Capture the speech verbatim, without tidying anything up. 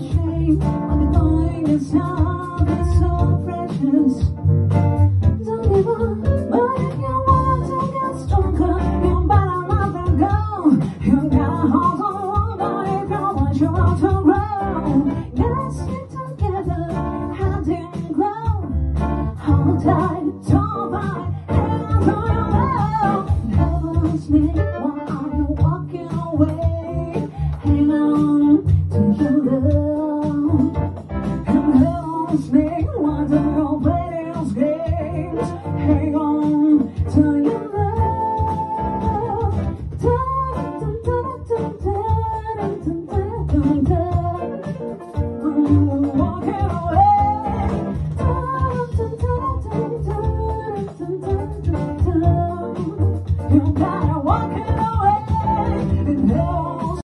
shame when the going is hard, it's so precious. Don't give up, but if you want to get stronger, you better let them go. You gotta hold on longer if you want your world to grow. Gotta stick together, hand in glove. Hold tight, don't fight, hang on to your love. Never me while you're walking away. Hang on to your love. And never me while you're playing those games. Hang on to your love. Dun, dun, dun, dun, dun, dun, dun, dun, dun.